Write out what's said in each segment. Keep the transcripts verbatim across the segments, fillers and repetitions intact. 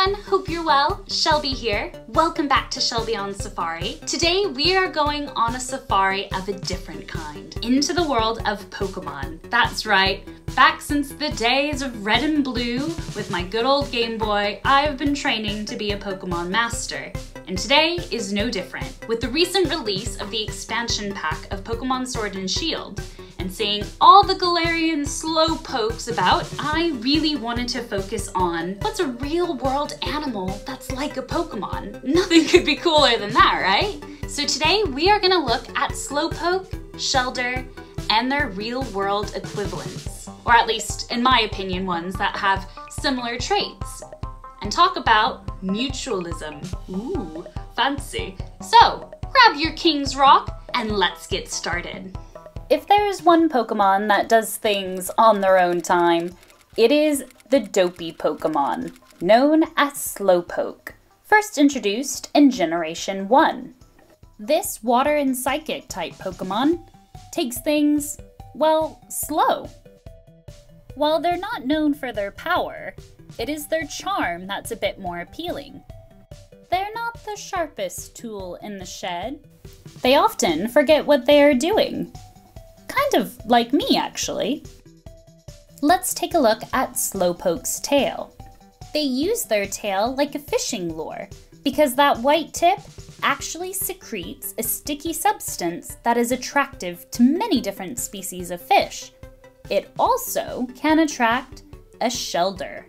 everyone, hope you're well. Shelby here. Welcome back to Shelby on Safari. Today we are going on a safari of a different kind, into the world of Pokemon. That's right, back since the days of Red and Blue, with my good old Game Boy, I've been training to be a Pokemon master. And today is no different. With the recent release of the expansion pack of Pokemon Sword and Shield, and seeing all the Galarian Slowpokes about, I really wanted to focus on what's a real-world animal that's like a Pokemon. Nothing could be cooler than that, right? So today we are gonna look at Slowpoke, Shellder, and their real-world equivalents, or at least, in my opinion, ones that have similar traits, and talk about mutualism. Ooh, fancy. So, grab your King's Rock and let's get started. If there is one Pokemon that does things on their own time, it is the dopey Pokemon, known as Slowpoke, first introduced in Generation one. This Water and Psychic type Pokemon takes things, well, slow. While they're not known for their power, it is their charm that's a bit more appealing. They're not the sharpest tool in the shed. They often forget what they are doing. Kind of like me, actually. Let's take a look at Slowpoke's tail. They use their tail like a fishing lure because that white tip actually secretes a sticky substance that is attractive to many different species of fish. It also can attract a Shellder.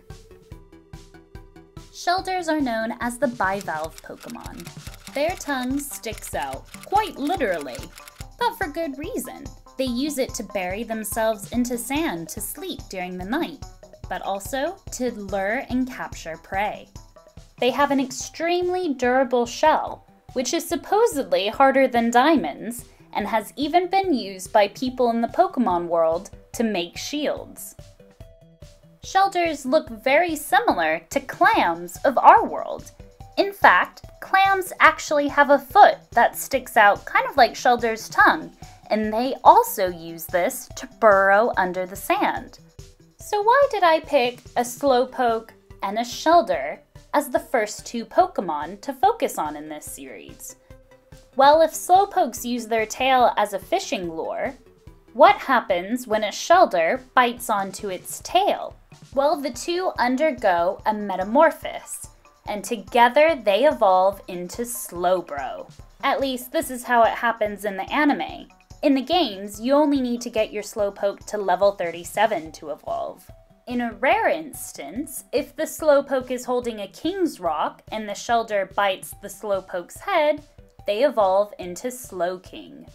Shelders are known as the bivalve Pokemon. Their tongue sticks out, quite literally, but for good reason. They use it to bury themselves into sand to sleep during the night, but also to lure and capture prey. They have an extremely durable shell, which is supposedly harder than diamonds, and has even been used by people in the Pokemon world to make shields. Shelders look very similar to clams of our world. In fact, clams actually have a foot that sticks out kind of like Shelder's tongue, and they also use this to burrow under the sand. So why did I pick a Slowpoke and a Shellder as the first two Pokemon to focus on in this series? Well, if Slowpokes use their tail as a fishing lure, what happens when a Shellder bites onto its tail? Well, the two undergo a metamorphosis, and together they evolve into Slowbro. At least this is how it happens in the anime. In the games, you only need to get your Slowpoke to level thirty-seven to evolve. In a rare instance, if the Slowpoke is holding a King's Rock and the Shellder bites the Slowpoke's head, they evolve into Slowking.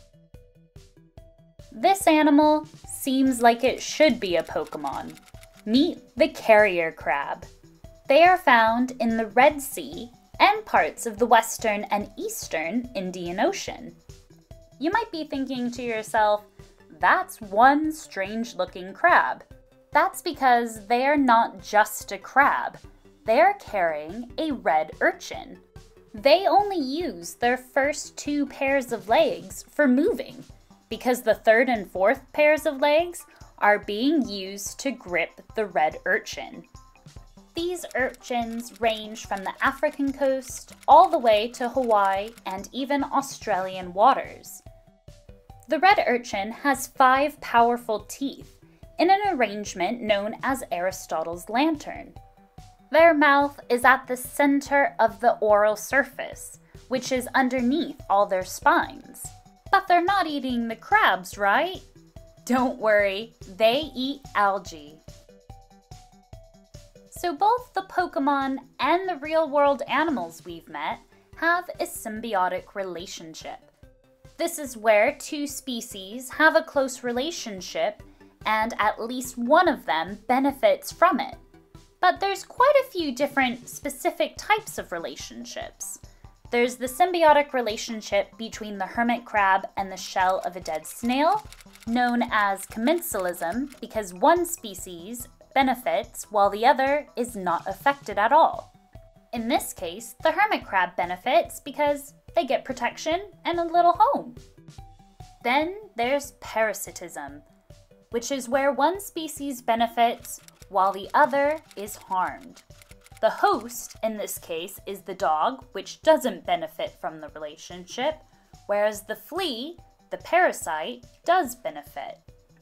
This animal seems like it should be a Pokemon. Meet the carrier crab. They are found in the Red Sea and parts of the Western and Eastern Indian Ocean. You might be thinking to yourself, that's one strange-looking crab. That's because they are not just a crab. They are carrying a red urchin. They only use their first two pairs of legs for moving, because the third and fourth pairs of legs are being used to grip the red urchin. These urchins range from the African coast all the way to Hawaii and even Australian waters. The red urchin has five powerful teeth in an arrangement known as Aristotle's lantern. Their mouth is at the center of the oral surface, which is underneath all their spines. But they're not eating the crabs, right? Don't worry, they eat algae. So both the Pokemon and the real-world animals we've met have a symbiotic relationship. This is where two species have a close relationship and at least one of them benefits from it. But there's quite a few different specific types of relationships. There's the symbiotic relationship between the hermit crab and the shell of a dead snail, known as commensalism because one species benefits while the other is not affected at all. In this case, the hermit crab benefits because they get protection and a little home. Then there's parasitism, which is where one species benefits while the other is harmed. The host, in this case, is the dog, which doesn't benefit from the relationship, whereas the flea, the parasite, does benefit.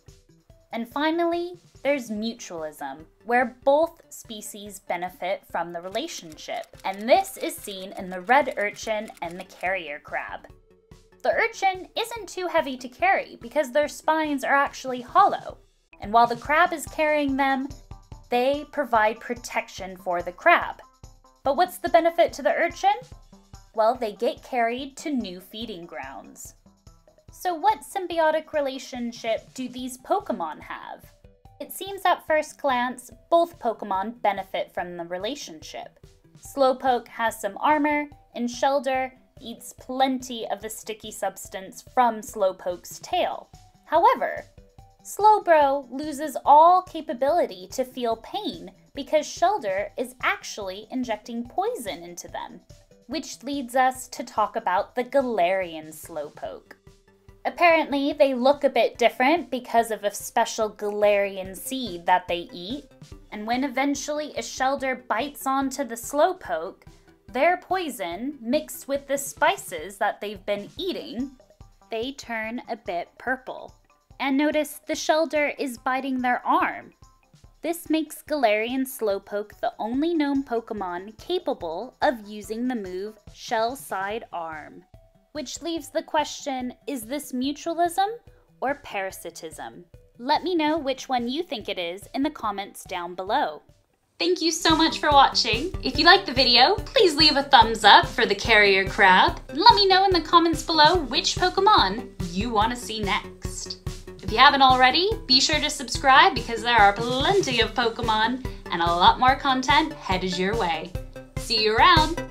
And finally, there's mutualism, where both species benefit from the relationship, and this is seen in the red urchin and the carrier crab. The urchin isn't too heavy to carry because their spines are actually hollow, and while the crab is carrying them, they provide protection for the crab. But what's the benefit to the urchin? Well, they get carried to new feeding grounds. So what symbiotic relationship do these Pokemon have? It seems at first glance, both Pokemon benefit from the relationship. Slowpoke has some armor, and Shellder eats plenty of the sticky substance from Slowpoke's tail. However, Slowbro loses all capability to feel pain because Shellder is actually injecting poison into them, which leads us to talk about the Galarian Slowpoke. Apparently, they look a bit different because of a special Galarian seed that they eat, and when eventually a Shellder bites onto the Slowpoke, their poison, mixed with the spices that they've been eating, they turn a bit purple. And notice the Shellder is biting their arm. This makes Galarian Slowpoke the only known Pokemon capable of using the move Shell Side Arm. Which leaves the question, is this mutualism or parasitism? Let me know which one you think it is in the comments down below. Thank you so much for watching. If you liked the video, please leave a thumbs up for the carrier crab. And let me know in the comments below which Pokemon you want to see next. If you haven't already, be sure to subscribe because there are plenty of Pokemon and a lot more content headed your way. See you around!